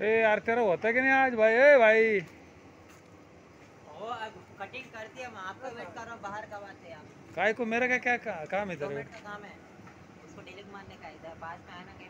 ए यार तेरा होता कि नहीं आज भाई? ए भाई वो कटिंग करती है, मैं आपका वेट कर रहा हूँ, बाहर कब आते हैं आप? काय को मेरा क्या क्या काम है 2 तेरे मिनट का काम है, उसको डिलीट मारने का, इधर पास में आना।